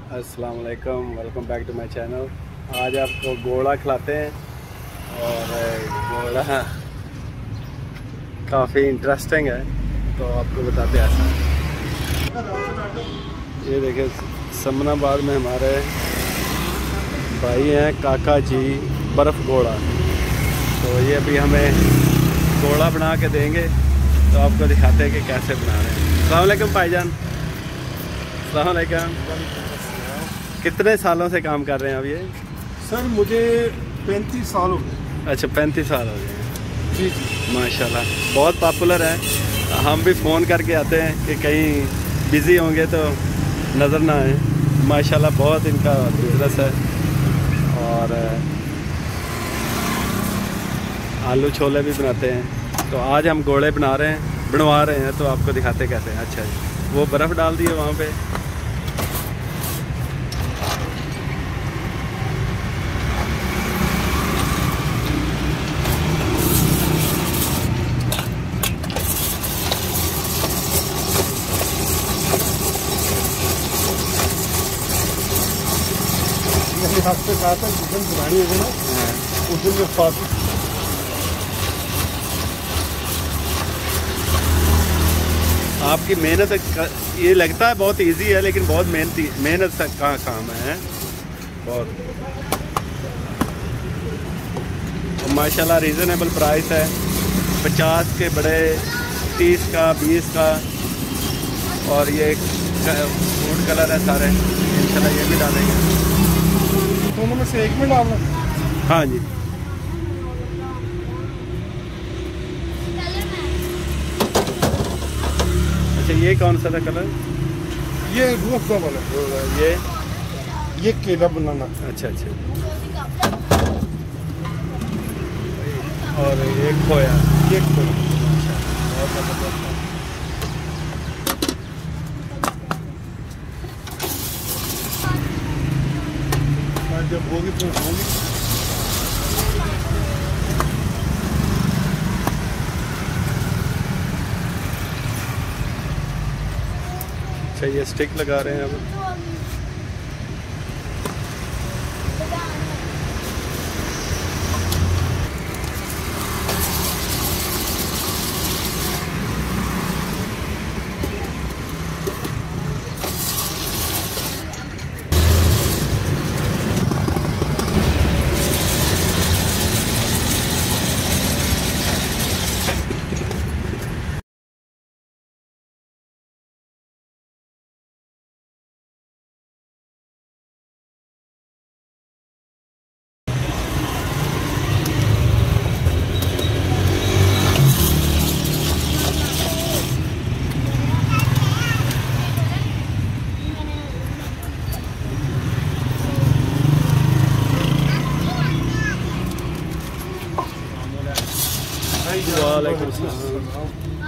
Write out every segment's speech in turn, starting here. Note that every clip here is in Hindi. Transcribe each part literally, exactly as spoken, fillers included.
अस्सलाम वालेकुम, welcome back to my channel. आज आपको घोड़ा खिलाते हैं और घोड़ा काफ़ी इंटरेस्टिंग है, तो आपको बताते हैं ऐसा। ये देखिए समनाबाद में हमारे भाई हैं काका जी बर्फ़ घोड़ा, तो ये अभी हमें घोड़ा बना के देंगे, तो आपको दिखाते हैं कि कैसे बना रहे हैं। अस्सलाम वालेकुम भाईजान। अस्सलाम वालेकुम। कितने सालों से काम कर रहे हैं अब ये? सर मुझे पैंतीस साल हो गए। अच्छा, पैंतीस साल हो गए। जी जी माशाल्लाह, बहुत पॉपुलर है। हम भी फ़ोन करके आते हैं कि कहीं बिज़ी होंगे तो नज़र ना आए। माशाल्लाह बहुत इनका बिज़नेस है। और आलू छोले भी बनाते हैं। तो आज हम घोड़े बना रहे हैं, बनवा रहे हैं, तो आपको दिखाते कैसे हैं। अच्छा जी, वो बर्फ़ डाल दी है वहाँ पे। हफ्ते कहा था जिस दिन पुरानी है ना उस दिन में फास्ट। आपकी मेहनत ये लगता है बहुत इजी है, लेकिन बहुत मेहनती मेहनत का काम है बहुत। और माशाल्लाह रीज़नेबल प्राइस है, पचास के बड़े, तीस का, बीस का। और ये फूड कलर है सारे, इंशाल्लाह ये भी डालेंगे। दोनों में से एक में डालना। हाँ जी। अच्छा, ये कौन सा था कलर? ये रूह वाला, ये ये केला बनाना। अच्छा अच्छा। और ये खोया, ये खोया। बहुत ज़बरदस्त है। जब होगी तो होगी। अच्छा, ये स्टिक लगा रहे हैं अब। वालेकुम सलाम।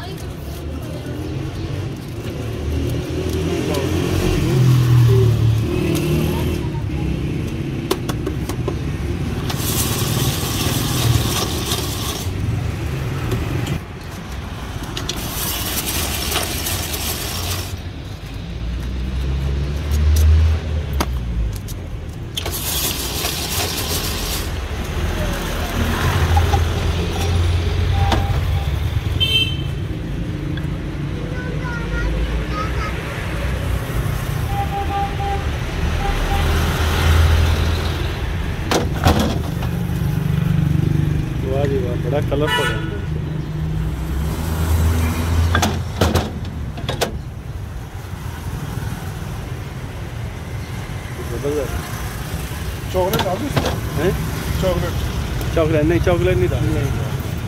वाह जी वाह, बड़ा कलरफुल है। चॉकलेट डाल दो। हैं? चॉकलेट चॉकलेट नहीं, चॉकलेट नहीं डाल।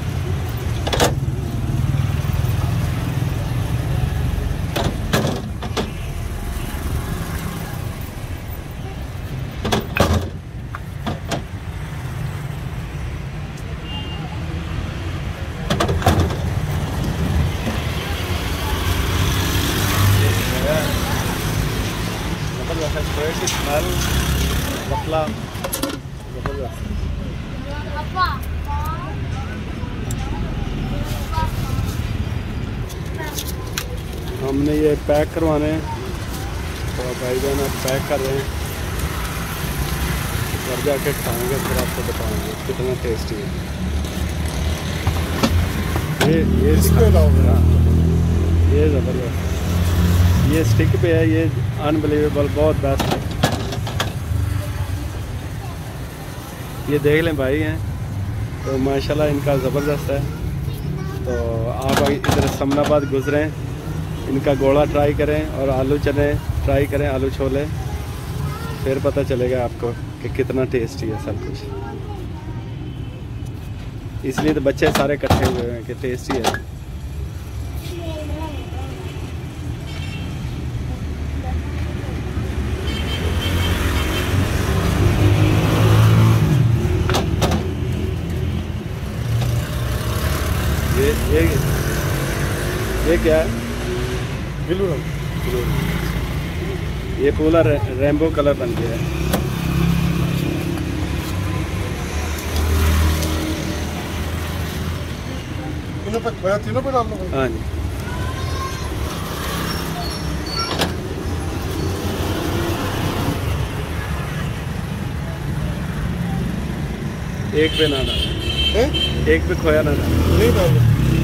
स्मेल पतला जबरदस्त। हमने ये पैक करवाने हैं। तो भाई जान अब पैक कर रहे हैं, घर जाके खाएंगे फिर आपको बताएंगे कितना टेस्टी है। ये ये इसके अलावा ये ज़बरदस्त, ये स्टिक पे है, ये अनबिलीवेबल, बहुत बेस्ट है। ये देख लें भाई हैं तो माशाल्लाह इनका ज़बरदस्त है। तो आप इधर समनाबाद गुजरें, इनका गोला ट्राई करें और आलू चने ट्राई करें, आलू छोले, फिर पता चलेगा आपको कि कितना टेस्टी है सब कुछ। इसलिए तो बच्चे सारे इकट्ठे हुए हैं कि टेस्टी है। ये ये ये क्या है? ब्लू रंग। ये पूरा रे, रेनबो कलर बन गया है। इन्हों पे खोया तीनों पे डाल लो। हाँ जी, एक पे ना डाल, हैं? एक पे खोया ना डाल। नहीं डाल।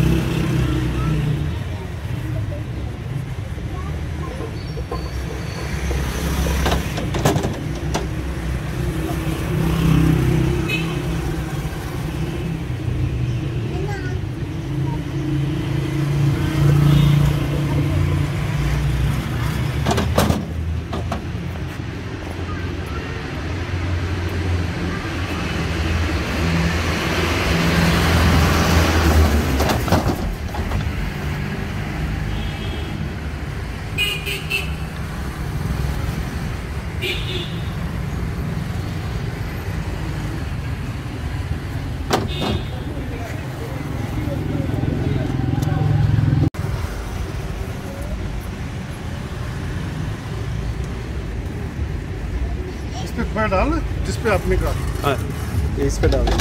इस पे खोया डाल जिस पे आपने कहा। हाँ, इस पे डाल।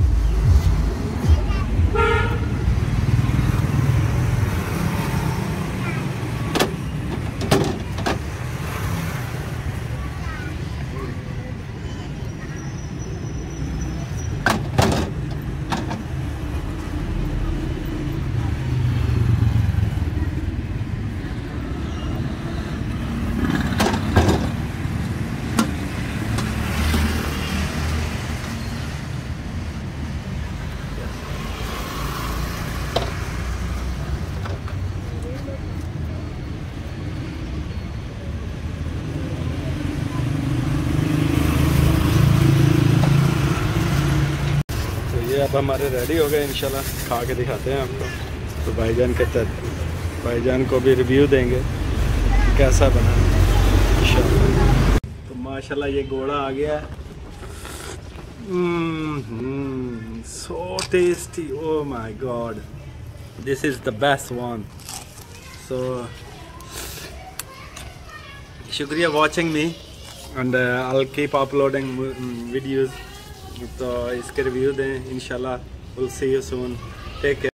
अब हमारे रेडी हो गए, इंशाल्लाह खा के दिखाते हैं आपको। तो भाईजान के तहत भाईजान को भी रिव्यू देंगे कैसा बना इंशाल्लाह। तो माशाल्लाह ये घोड़ा आ गया, so tasty, oh my god, this is the best one. So शुक्रिया watching me and I will keep uploading videos. तो इसके रिव्यू दें इंशाल्लाह। Will see you soon, take care.